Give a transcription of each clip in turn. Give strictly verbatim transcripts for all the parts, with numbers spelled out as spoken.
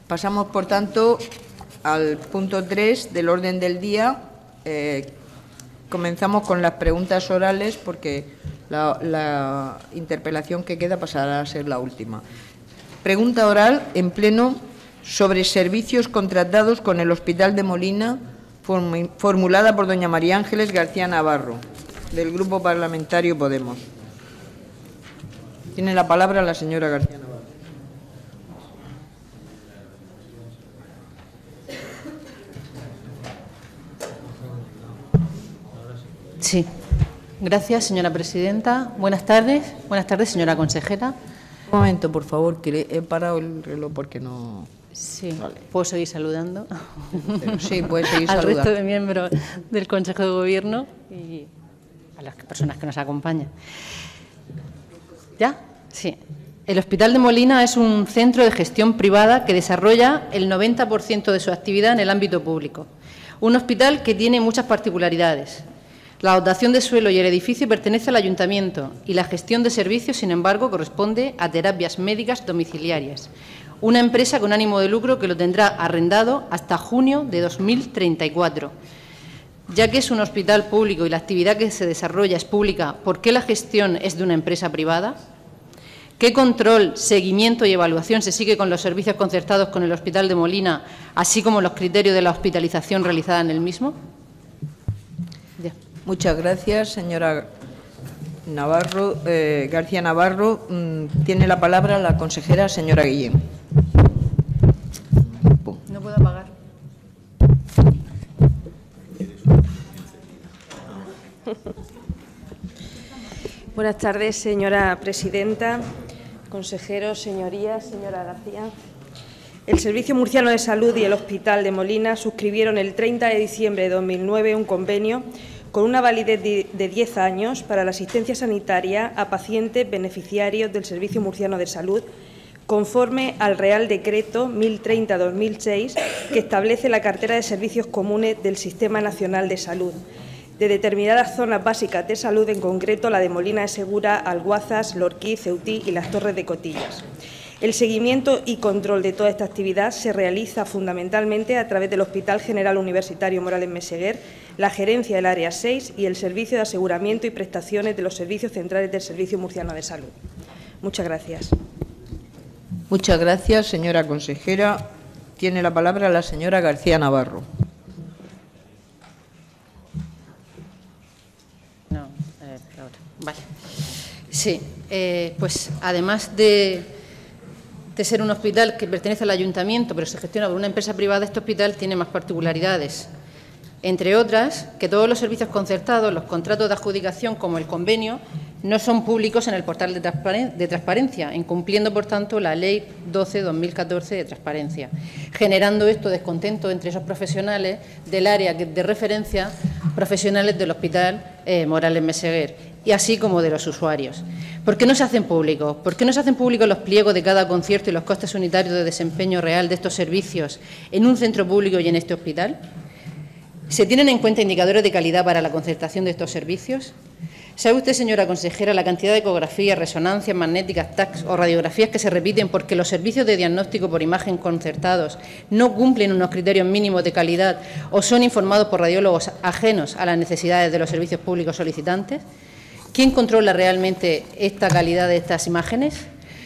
Pasamos, por tanto, al punto tres del orden del día. Eh, comenzamos con las preguntas orales porque la, la interpelación que queda pasará a ser la última. Pregunta oral en pleno sobre servicios contratados con el Hospital de Molina, formulada por doña María Ángeles García Navarro, del Grupo Parlamentario Podemos. Tiene la palabra la señora García Navarro. Sí. Gracias, señora presidenta. Buenas tardes. Buenas tardes, señora consejera. Un momento, por favor, que he parado el reloj porque no... Sí, vale. ¿Puedo seguir saludando? Sí, puede seguir al saludando. resto de miembros del Consejo de Gobierno y a las personas que nos acompañan. ¿Ya? Sí. El Hospital de Molina es un centro de gestión privada que desarrolla el noventa por ciento de su actividad en el ámbito público. Un hospital que tiene muchas particularidades. La dotación de suelo y el edificio pertenece al Ayuntamiento y la gestión de servicios, sin embargo, corresponde a Terapias Médicas Domiciliarias, una empresa con ánimo de lucro que lo tendrá arrendado hasta junio de dos mil treinta y cuatro. Ya que es un hospital público y la actividad que se desarrolla es pública, ¿por qué la gestión es de una empresa privada? ¿Qué control, seguimiento y evaluación se sigue con los servicios concertados con el Hospital de Molina, así como los criterios de la hospitalización realizada en el mismo? Ya. Muchas gracias, señora Navarro, eh, García Navarro. Mm, tiene la palabra la consejera, señora Guillén. No puedo apagar. Buenas tardes, señora presidenta, consejeros, señorías, señora García. El Servicio Murciano de Salud y el Hospital de Molina suscribieron el treinta de diciembre de dos mil nueve un convenio con una validez de diez años para la asistencia sanitaria a pacientes beneficiarios del Servicio Murciano de Salud, conforme al Real Decreto mil treinta barra dos mil seis, que establece la cartera de servicios comunes del Sistema Nacional de Salud, de determinadas zonas básicas de salud, en concreto la de Molina de Segura, Alguazas, Lorquí, Ceutí y las Torres de Cotillas. El seguimiento y control de toda esta actividad se realiza fundamentalmente a través del Hospital General Universitario Morales Meseguer, la Gerencia del Área seis y el Servicio de Aseguramiento y Prestaciones de los Servicios Centrales del Servicio Murciano de Salud. Muchas gracias. Muchas gracias, señora consejera. Tiene la palabra la señora García Navarro. No, eh, ahora. Vale. Sí, eh, pues además de... de ser un hospital que pertenece al Ayuntamiento, pero se gestiona por una empresa privada, este hospital tiene más particularidades. Entre otras, que todos los servicios concertados, los contratos de adjudicación como el convenio, no son públicos en el portal de, transparen de transparencia, incumpliendo, por tanto, la Ley doce barra dos mil catorce de transparencia, generando esto descontento entre esos profesionales del área de referencia, profesionales del Hospital eh, Morales Meseguer, y así como de los usuarios. ¿Por qué no se hacen públicos? ¿Por qué no se hacen públicos los pliegos de cada concierto y los costes unitarios de desempeño real de estos servicios en un centro público y en este hospital? ¿Se tienen en cuenta indicadores de calidad para la concertación de estos servicios? ¿Sabe usted, señora consejera, la cantidad de ecografías, resonancias magnéticas, T A C o radiografías que se repiten porque los servicios de diagnóstico por imagen concertados no cumplen unos criterios mínimos de calidad o son informados por radiólogos ajenos a las necesidades de los servicios públicos solicitantes? ¿Quién controla realmente esta calidad de estas imágenes?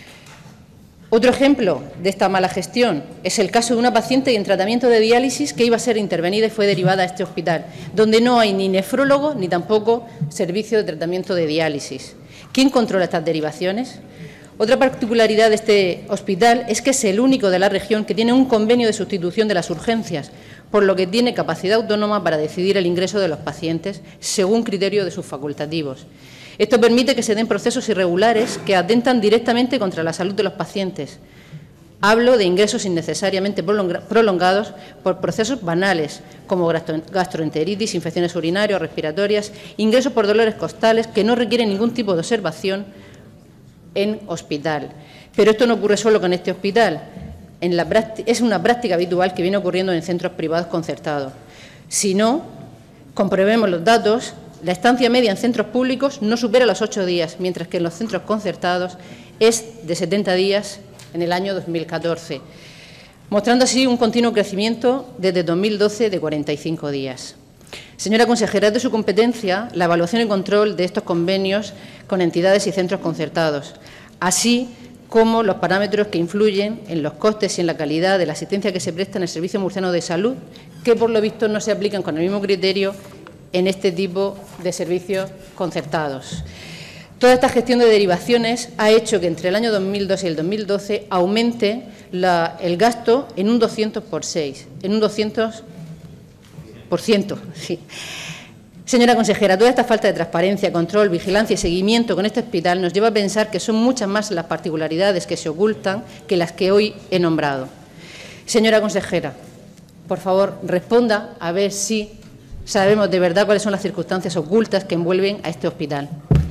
Otro ejemplo de esta mala gestión es el caso de una paciente en tratamiento de diálisis que iba a ser intervenida y fue derivada a este hospital, donde no hay ni nefrólogo ni tampoco servicio de tratamiento de diálisis. ¿Quién controla estas derivaciones? Otra particularidad de este hospital es que es el único de la región que tiene un convenio de sustitución de las urgencias, por lo que tiene capacidad autónoma para decidir el ingreso de los pacientes según criterio de sus facultativos. Esto permite que se den procesos irregulares que atentan directamente contra la salud de los pacientes. Hablo de ingresos innecesariamente prolongados por procesos banales, como gastroenteritis, infecciones urinarias o respiratorias, ingresos por dolores costales que no requieren ningún tipo de observación en hospital. Pero esto no ocurre solo con este hospital. En la práctica, es una práctica habitual que viene ocurriendo en centros privados concertados. Si no, comprobemos los datos. La estancia media en centros públicos no supera los ocho días, mientras que en los centros concertados es de setenta días en el año dos mil catorce. mostrando así un continuo crecimiento desde dos mil doce de cuarenta y cinco días. Señora consejera, es de su competencia la evaluación y control de estos convenios con entidades y centros concertados, así como los parámetros que influyen en los costes y en la calidad de la asistencia que se presta en el Servicio Murciano de Salud, que por lo visto no se aplican con el mismo criterio en este tipo de servicios concertados. Toda esta gestión de derivaciones ha hecho que entre el año dos mil dos y el dos mil doce aumente la, el gasto en un doscientos por seis, en un doscientos por ciento. Sí. Señora consejera, toda esta falta de transparencia, control, vigilancia y seguimiento con este hospital nos lleva a pensar que son muchas más las particularidades que se ocultan que las que hoy he nombrado. Señora consejera, por favor, responda a ver si sabemos de verdad cuáles son las circunstancias ocultas que envuelven a este hospital.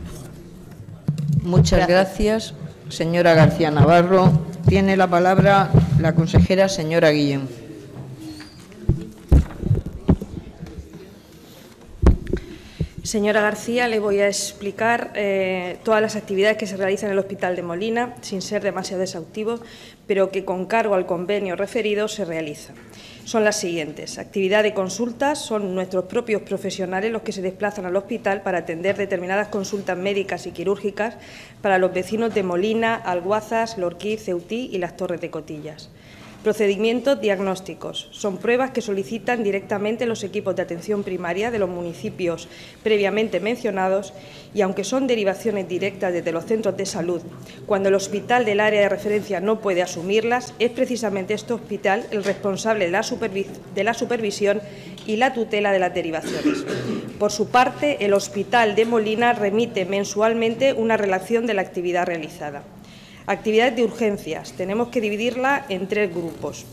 Muchas gracias. gracias. Señora García Navarro, tiene la palabra la consejera señora Guillén. Señora García, le voy a explicar eh, todas las actividades que se realizan en el Hospital de Molina, sin ser demasiado exhaustivo, pero que con cargo al convenio referido se realizan. Son las siguientes. Actividad de consultas, son nuestros propios profesionales los que se desplazan al hospital para atender determinadas consultas médicas y quirúrgicas para los vecinos de Molina, Alguazas, Lorquiz, Ceutí y las Torres de Cotillas. Procedimientos diagnósticos. Son pruebas que solicitan directamente los equipos de atención primaria de los municipios previamente mencionados y, aunque son derivaciones directas desde los centros de salud, cuando el hospital del área de referencia no puede asumirlas, es precisamente este hospital el responsable de la, supervis de la supervisión y la tutela de las derivaciones. Por su parte, el Hospital de Molina remite mensualmente una relación de la actividad realizada. Actividades de urgencias. Tenemos que dividirla en tres grupos.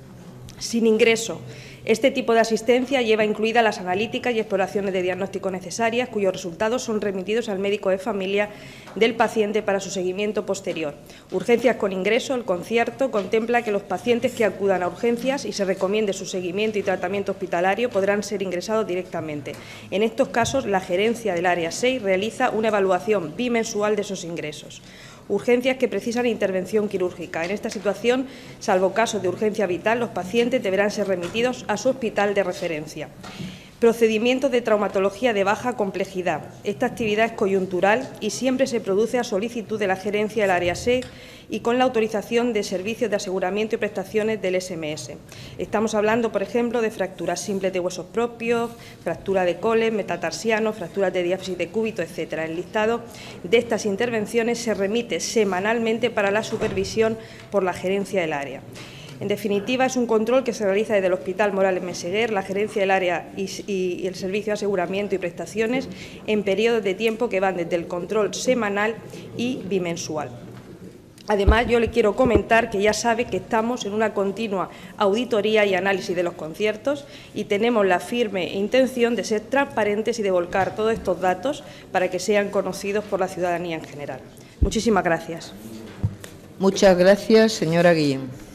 Sin ingreso. Este tipo de asistencia lleva incluidas las analíticas y exploraciones de diagnóstico necesarias, cuyos resultados son remitidos al médico de familia del paciente para su seguimiento posterior. Urgencias con ingreso. El concierto contempla que los pacientes que acudan a urgencias y se recomiende su seguimiento y tratamiento hospitalario podrán ser ingresados directamente. En estos casos, la gerencia del área seis realiza una evaluación bimensual de esos ingresos. Urgencias que precisan intervención quirúrgica. En esta situación, salvo casos de urgencia vital, los pacientes deberán ser remitidos a su hospital de referencia. Procedimientos de traumatología de baja complejidad. Esta actividad es coyuntural y siempre se produce a solicitud de la gerencia del área seis y con la autorización de servicios de aseguramiento y prestaciones del S M S. Estamos hablando, por ejemplo, de fracturas simples de huesos propios, fractura de colen, metatarsiano, fracturas de diáfisis de cúbito, etcétera. El listado de estas intervenciones se remite semanalmente para la supervisión por la gerencia del área. En definitiva, es un control que se realiza desde el Hospital Morales Meseguer, la gerencia del área y, y, y el servicio de aseguramiento y prestaciones en periodos de tiempo que van desde el control semanal y bimensual. Además, yo le quiero comentar que ya sabe que estamos en una continua auditoría y análisis de los conciertos y tenemos la firme intención de ser transparentes y de volcar todos estos datos para que sean conocidos por la ciudadanía en general. Muchísimas gracias. Muchas gracias, señora Guillén.